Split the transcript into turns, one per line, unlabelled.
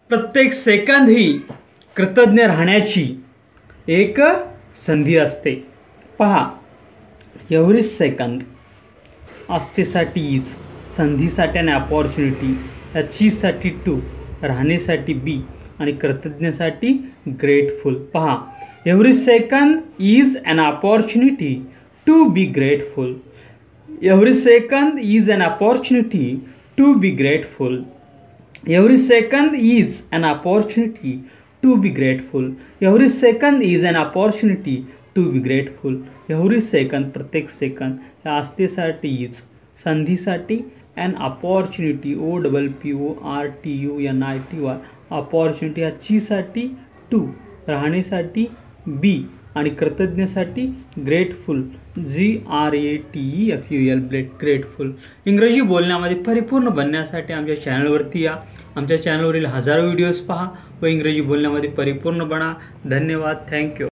प्रत्येक सेकंद ही कृतज्ञ राहण्याची एक संधी असते। पहा, एव्हरी सेकंद असतेसाठी इज, संधीसाठी आणि अपॉर्च्युनिटी, अचीवसाठी टू, राहण्यासाठी बी आणि कृतज्ञसाठी ग्रेटफुल। पहा, every second is an opportunity to be grateful. Every second is an opportunity to be grateful. Every second is an opportunity to be grateful. Every second is an opportunity to be grateful. Every second, प्रत्येक second, या असतेसाठी is, संधीसाठी an opportunity, OPPORTUNITY, opportunity, अचीवसाठी to, राहण्यासाठी बी आणि कृतज्ञसाठी grateful, GRATEFUL, grateful. इंग्रजी बोलण्यामध्ये परिपूर्ण बनण्यासाठी आमच्या चॅनलवरती या। आमच्या चॅनलवरील हजारो व्हिडिओज पहा व इंग्रजी बोलण्यामध्ये परिपूर्ण बना। धन्यवाद, थँक्यू।